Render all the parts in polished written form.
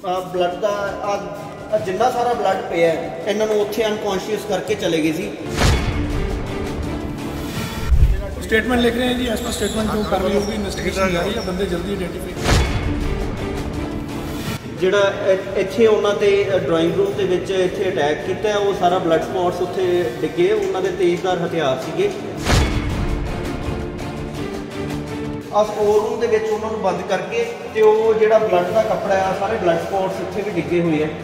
Blood का जिन्ना सारा blood पिया इन्होंने उत्थे अनकॉन्शियस करके चले गए सी। स्टेटमेंट लिख रहे हैं जी, एज पर स्टेटमेंट जो कर रही होगी इन्वेस्टिगेशन जारी है, बंदे जल्दी आइडेंटिफाई। ਜਿਹੜਾ ਇੱਥੇ ਉਹਨਾਂ ਤੇ ਡਰਾਇੰਗ ਰੂਮ ਦੇ ਵਿੱਚ ਇੱਥੇ ਅਟੈਕ ਕੀਤਾ ਉਹ ਸਾਰਾ ਬਲੱਡ ਸਪੌਟਸ ਉੱਥੇ ਡਿੱਗੇ, ਉਹਨਾਂ ਦੇ ਤੇਜ਼ਧਾਰ ਹਥਿਆਰ ਸੀਗੇ। ਆ ਸਟੋਰ ਰੂਮ ਦੇ ਵਿੱਚ ਉਹਨਾਂ ਨੂੰ ਬੰਦ ਕਰਕੇ ਤੇ ਉਹ ਜਿਹੜਾ ਬਲੱਡ ਦਾ ਕੱਪੜਾ ਆ ਸਾਰੇ ਬਲੱਡ ਸਪੌਟਸ ਇੱਥੇ ਵੀ ਡਿੱਗੇ ਹੋਏ ਆ।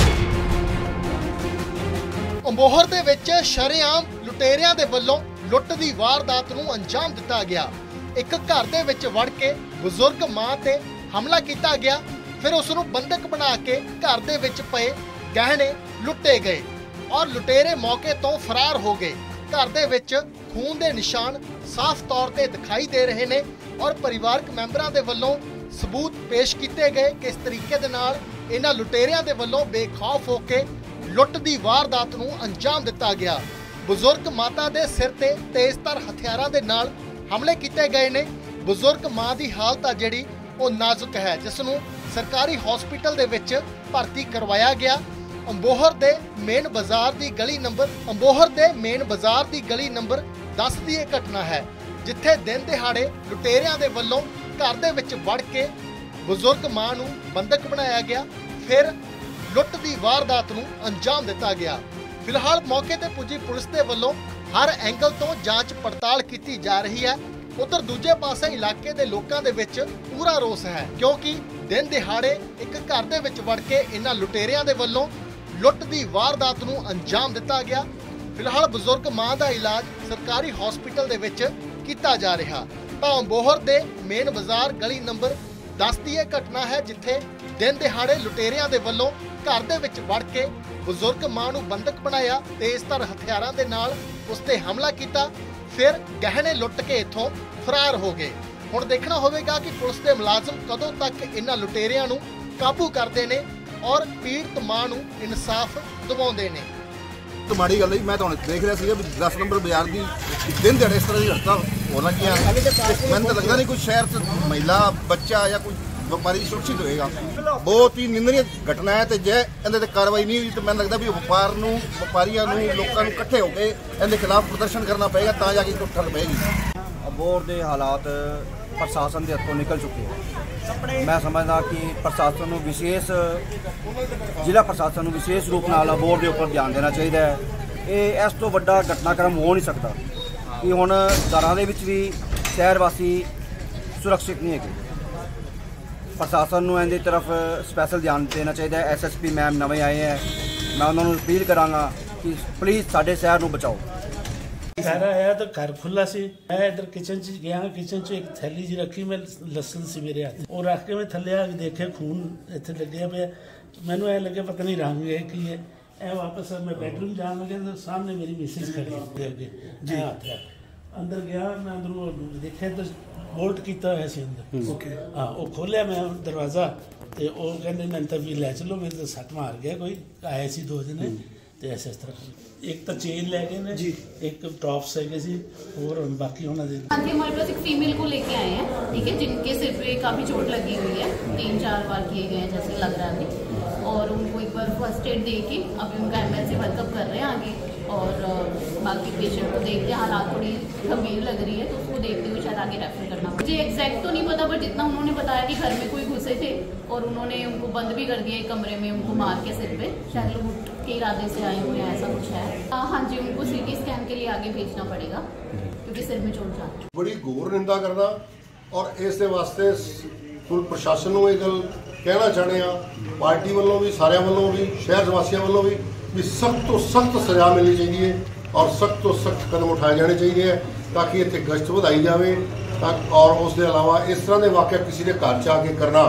ਅਮੋਹਰ ਦੇ ਵਿੱਚ ਸ਼ਰੇਆਮ ਲੁਟੇਰਿਆਂ ਦੇ ਵੱਲੋਂ ਲੁੱਟ ਦੀ ਵਾਰਦਾਤ ਨੂੰ ਅੰਜਾਮ ਦਿੱਤਾ ਗਿਆ। ਇੱਕ ਘਰ ਦੇ ਵਿੱਚ ਵੜ ਕੇ ਬਜ਼ੁਰਗ ਮਾਂ ਤੇ ਹਮਲਾ ਕੀਤਾ ਗਿਆ, ਫਿਰ ਉਸ ਨੂੰ ਬੰਦਕ ਬਣਾ ਕੇ ਘਰ ਦੇ ਵਿੱਚ ਪਏ ਗਹਿਣੇ ਲੁੱਟੇ ਗਏ ਔਰ ਲੁਟੇਰੇ ਮੌਕੇ ਤੋਂ ਫਰਾਰ ਹੋ ਗਏ। ਘਰ ਦੇ ਵਿੱਚ ਖੂਨ ਦੇ ਨਿਸ਼ਾਨ ਸਾਫ਼ ਤੌਰ ਤੇ ਦਿਖਾਈ ਦੇ ਰਹੇ ਨੇ ਔਰ ਪਰਿਵਾਰਕ ਮੈਂਬਰਾਂ ਦੇ ਵੱਲੋਂ ਸਬੂਤ ਪੇਸ਼ ਕੀਤੇ ਗਏ ਕਿਸ ਤਰੀਕੇ ਦੇ ਨਾਲ ਇਹਨਾਂ ਲੁਟੇਰਿਆਂ ਦੇ ਵੱਲੋਂ ਬੇਖੌਫ ਹੋ ਕੇ ਲੁੱਟ ਦੀ ਵਾਰਦਾਤ ਨੂੰ ਅੰਜਾਮ ਦਿੱਤਾ ਗਿਆ। ਬਜ਼ੁਰਗ ਮਾਤਾ ਦੇ ਸਿਰ ਤੇ ਤੇਜ਼ਧਾਰ ਹਥਿਆਰਾਂ ਦੇ ਨਾਲ ਹਮਲੇ ਕੀਤੇ ਗਏ ਨੇ। ਬਜ਼ੁਰਗ ਮਾਂ ਦੀ ਹਾਲਤ ਆ ਜਿਹੜੀ ਉਹ ਨਾਜ਼ੁਕ ਹੈ, ਜਿਸ ਨੂੰ ਸਰਕਾਰੀ ਹਸਪੀਟਲ ਦੇ ਵਿੱਚ ਭਰਤੀ ਕਰਵਾਇਆ ਗਿਆ। ਅਮਬੋਹਰ ਦੇ ਮੇਨ ਬਾਜ਼ਾਰ ਦੀ ਗਲੀ ਨੰਬਰ 10 ਦੀ ਇਹ ਘਟਨਾ ਹੈ, ਜਿੱਥੇ ਦਿਨ ਦਿਹਾੜੇ ਲੁਟੇਰਿਆਂ ਦੇ ਵੱਲੋਂ ਘਰ ਦੇ ਵਿੱਚ ਵੜ ਕੇ ਬਜ਼ੁਰਗ ਮਾਂ ਨੂੰ ਬੰਦਕ ਬਣਾਇਆ ਗਿਆ, ਫਿਰ ਲੁੱਟ ਦੀ ਵਾਰਦਾਤ ਨੂੰ ਅੰਜਾਮ ਦਿੱਤਾ ਗਿਆ। ਫਿਲਹਾਲ ਮੌਕੇ ਤੇ ਪੁੱਜੀ ਪੁਲਿਸ ਦੇ ਵੱਲੋਂ ਹਰ ਐਂਗਲ ਤੋਂ ਜਾਂਚ ਪੜਤਾਲ ਕੀਤੀ ਜਾ ਰਹੀ ਹੈ। ਉਧਰ ਦੂਜੇ ਪਾਸੇ ਇਲਾਕੇ ਦੇ ਲੋਕਾਂ ਦੇ ਵਿੱਚ ਪੂਰਾ ਰੋਸ ਹੈ, ਕਿਉਂਕਿ ਦਿਨ ਦਿਹਾੜੇ ਇੱਕ ਘਰ ਦੇ ਵਿੱਚ ਵੜ ਕੇ ਇਹਨਾਂ ਲੁਟੇਰਿਆਂ ਦੇ ਵੱਲੋਂ ਲੁੱਟ ਦੀ ਵਾਰਦਾਤ ਨੂੰ ਅੰਜਾਮ ਦਿੱਤਾ ਗਿਆ। ਫਿਲਹਾਲ ਬਜ਼ੁਰਗ ਮਾਂ ਦਾ ਇਲਾਜ ਸਰਕਾਰੀ ਹਸਪੀਟਲ ਦੇ ਵਿੱਚ ਕੀਤਾ ਜਾ ਰਿਹਾ। ਤਾਂ ਅਮਬੋਹਰ ਦੇ ਮੇਨ ਬਾਜ਼ਾਰ ਗਲੀ ਨੰਬਰ 10 ਦੀ ਇਹ ਘਟਨਾ ਹੈ, ਜਿੱਥੇ ਦਿਨ ਦਿਹਾੜੇ ਲੁਟੇਰਿਆਂ ਦੇ ਵੱਲੋਂ ਘਰ ਦੇ ਵਿੱਚ ਵੜ ਕੇ ਬਜ਼ੁਰਗ ਮਾਂ ਨੂੰ ਬੰਦਕ ਬਣਾਇਆ, ਤੇਜ਼ਧਾਰ ਹਥਿਆਰਾਂ ਦੇ ਨਾਲ ਉਸ ਤੇ ਹਮਲਾ ਕੀਤਾ, ਫਿਰ ਗਹਿਣੇ ਲੁੱਟ ਕੇ ਇੱਥੋਂ ਫਰਾਰ ਹੋ ਗਏ। ਹੁਣ ਦੇਖਣਾ ਹੋਵੇਗਾ ਕਿ ਪੁਲਿਸ ਦੇ ਮੁਲਾਜ਼ਮ ਕਦੋਂ ਤੱਕ ਇਹਨਾਂ ਲੁਟੇਰਿਆਂ ਨੂੰ ਕਾਬੂ ਕਰਦੇ ਨੇ ਔਰ ਪੀੜਤ ਮਾਂ ਨੂੰ ਇਨਸਾਫ ਦਿਵਾਉਂਦੇ ਨੇ। तो माड़ी गल मैं तो देख रहा था भी 10 नंबर बाजार की दिन दिहाड़े इस तरह की हरकत होना क्या मैंने तो लगता नहीं कोई शहर च महिला बच्चा या कोई व्यापारी सुरक्षित होएगा। बहुत ही निंदनीय घटना है, तो जे इहदे ते कार्रवाई नहीं हुई तो मैं लगता भी व्यापारियों लोगों इकट्ठे होकर इहदे खिलाफ प्रदर्शन करना पड़ेगा, ता जाके इसको ठल पएगी। अबोहर के हालात प्रशासन के हथों निकल चुके हैं। मैं समझदा कि प्रशासन विशेष जिला प्रशासन विशेष रूप नाल अबोहर के उपर ध्यान देना चाहिए है। ये इस तो वड्डा घटनाक्रम हो नहीं सकता कि हुण घरां दे विच भी शहर वासी सुरक्षित नहीं है। प्रशासन नूं इहदी तरफ स्पैशल ध्यान देना चाहिए। SSP मैम नवें आए हैं, मैं उन्होंने अपील करांगा कि प्लीज़ साडे शहर नूं बचाओ। घर आया तो घर खुला सी, मैं इधर किचन च गया, किचन च एक थैली जी रखी, मैं लसन सी मेरे हाथ और रख के मैं थले आ देखे खून इतने लगे पे, मैनू ऐ लगे पता नहीं रंग है कि ये वापस मैं बेडरूम जान लगे तो सामने मेरी मिसेज खड़ी अगे जी हाथ अंदर गया, मैं अंदरों देखे तो बोल्ट किया हुआ सी अंदर। हाँ वो खोलिया मैं दरवाज़ा तो वो कहते मैं तो भी लै चलो, मेरे तो सट मार गया, कोई आए सी 2 जने इस तरह एक तो चेन लैके ने जी, एक टॉप्स है और बाकी होना चाहिए। हाँ जी, हमारे पास एक फीमेल को लेके आए हैं, ठीक है, जिनके सिर पे काफ़ी चोट लगी हुई है, 3-4 बार किए गए हैं जैसे लग रहा है, और उनको एक बार फर्स्ट एड दे के अभी उनका एमएलसी वर्कअप कर रहे हैं आगे, और बाकी पेशेंट को देखते हालात थोड़ी गंभीर लग रही है तो उसको देखते हुए शायद आगे रेफर करना। मुझे एग्जैक्ट तो नहीं पता, पर जितना उन्होंने बताया कि घर में कोई घुसे थे और उन्होंने उनको बंद भी कर दिया एक कमरे में, उनको मार के सिर पे, शायद लोग के इरादे से आए हुए हैं, ऐसा कुछ है। हाँ जी, उनको CT स्कैन के लिए आगे भेजना पड़ेगा क्योंकि सिर में चोट जाती है। बड़ी घोर निंदा करना और इस वास्ते पुलिस प्रशासन को यह गल कहना चाहते हैं, पार्टी वालों भी सारे वालों भी शहर वासियों वालों भी सख्त तो सख्त सजा मिलनी चाहिए और सख्त तो सख्त कदम उठाए जाने चाहिए ताकि इतने गश्त बढ़ाई जाए। और उसके अलावा इस तरह के वाक़े किसी ने घर च आके करना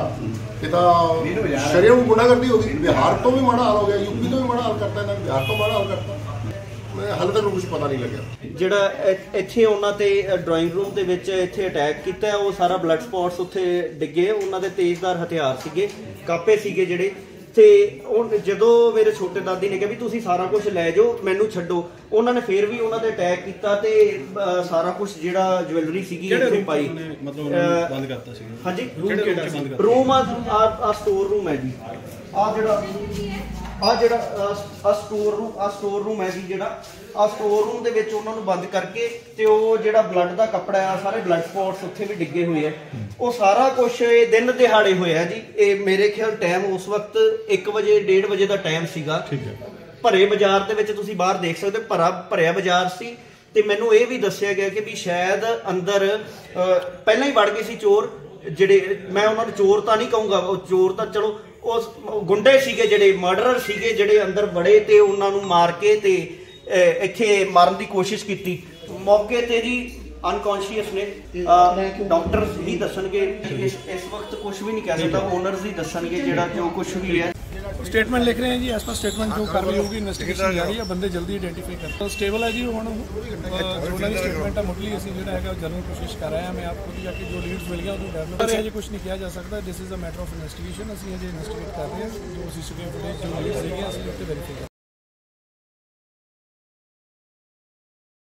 शरीर में गुंडागर्दी होगी। बिहार तो भी माड़ा हाल हो गया, यूपी तो भी माड़ा हाल करता है, बिहार तो माड़ा हाल करता हाले तक कुछ पता नहीं लगे। ਜਿਹੜਾ ਇੱਥੇ ਉਹਨਾਂ ਤੇ ਡਰਾਇੰਗ ਰੂਮ ਦੇ ਵਿੱਚ ਇੱਥੇ ਅਟੈਕ ਕੀਤਾ ਉਹ ਸਾਰਾ ਬਲੱਡ ਸਪੌਟਸ ਉੱਥੇ ਡਿੱਗੇ, ਉਹਨਾਂ ਦੇ ਤੇਜ਼ਧਾਰ ਹਥਿਆਰ ਸੀਗੇ, ਕਾਪੇ ਸੀਗੇ ਜਿਹੜੇ, ਤੇ ਉਹ ਜਦੋਂ ਮੇਰੇ ਛੋਟੇ ਦਾਦੀ ਨੇ ਕਿਹਾ ਵੀ ਤੁਸੀਂ ਸਾਰਾ ਕੁਝ ਲੈ ਜਾਓ ਮੈਨੂੰ ਛੱਡੋ, ਉਹਨਾਂ ਨੇ ਫਿਰ ਵੀ ਉਹਨਾਂ ਤੇ ਅਟੈਕ ਕੀਤਾ ਤੇ ਸਾਰਾ ਕੁਝ ਜਿਹੜਾ ਜੁਐਲਰੀ ਸੀਗੀ ਇੱਥੇ ਪਾਈ, ਮਤਲਬ ਬੰਦ ਕਰਤਾ ਸੀ। ਹਾਂਜੀ, ਰੂਮ ਆ ਸਟੋਰ ਰੂਮ ਹੈ ਜੀ। ਆ ਜਿਹੜਾ ਸਟੋਰ ਰੂਮ ਹੈ ਜੀ, ਜਿਹੜਾ ਆ ਸਟੋਰ ਰੂਮ ਦੇ ਵਿੱਚ ਉਹਨਾਂ ਨੂੰ ਬੰਦ ਕਰਕੇ ਤੇ ਉਹ ਜਿਹੜਾ ਬਲੱਡ ਦਾ ਕੱਪੜਾ ਆ, ਸਾਰੇ ਬਲੱਡ ਸਪੌਟਸ ਉੱਥੇ ਵੀ ਡਿੱਗੇ ਹੋਏ ਆ। ਉਹ ਸਾਰਾ ਕੁਝ ਇਹ ਦਿਨ ਦਿਹਾੜੇ ਹੋਇਆ ਜੀ। ਇਹ ਮੇਰੇ ਖਿਆਲ ਟਾਈਮ ਉਸ ਵਕਤ 1 ਵਜੇ 1:30 ਵਜੇ ਦਾ ਟਾਈਮ ਸੀਗਾ। ਭਰੇ ਬਾਜ਼ਾਰ ਦੇ ਵਿੱਚ ਤੁਸੀਂ ਬਾਹਰ ਦੇਖ ਸਕਦੇ, ਭਰਿਆ ਬਾਜ਼ਾਰ ਸੀ। ਤੇ ਮੈਨੂੰ ਇਹ ਵੀ ਦੱਸਿਆ ਗਿਆ ਕਿ ਵੀ ਸ਼ਾਇਦ ਅੰਦਰ ਪਹਿਲਾਂ ਹੀ ਵੜ ਗਏ ਸੀ ਚੋਰ, ਜਿਹੜੇ ਮੈਂ ਉਹਨਾਂ ਨੂੰ ਚੋਰ ਤਾਂ ਨਹੀਂ ਕਹੂੰਗਾ, ਉਹ ਚੋਰ ਤਾਂ ਚਲੋ ਉਹ ਗੁੰਡੇ ਸੀਗੇ, ਜਿਹੜੇ ਮਰਡਰਰ ਸੀਗੇ, ਜਿਹੜੇ ਅੰਦਰ ਵੜੇ ਤੇ ਉਹਨਾਂ ਨੂੰ ਮਾਰ ਕੇ ਤੇ ਇੱਥੇ ਮਾਰਨ ਦੀ ਕੋਸ਼ਿਸ਼ ਕੀਤੀ। ਮੌਕੇ ਤੇ ਜੀ ਅਨਕੌਂਸ਼ੀਅਸ ਨੇ। ਡਾਕਟਰ ਹੀ ਦੱਸਣਗੇ, ਇਸ ਵਕਤ ਕੁਝ ਵੀ ਨਹੀਂ ਕਹਿ ਸਕਦਾ, ਓਨਰਸ ਹੀ ਦੱਸਣਗੇ ਜਿਹੜਾ ਜੋ ਕੁਝ ਵੀ ਹੈ। स्टेटमेंट लिख रहे हैं जी, एज पर स्टेटमेंट जो कार्रवाई होगी, इन्वेस्टिगेशन जारी है, बंदे जल्दी आइडेंटिफाई करते स्टेबल है जी। हम जो स्टेटमेंट है मुढ़ली असी जो है जरूर कोशिश कर रहे हैं। मैं आपको जाके जो लीड्स मिल गया डेवलप है, कुछ नहीं किया जा सकता। This is a matter of investigation. असं इन्वेस्टिगेट कर रहे हैं, जो CCTV फुटेज जो लीड्स है वेरीफाई कर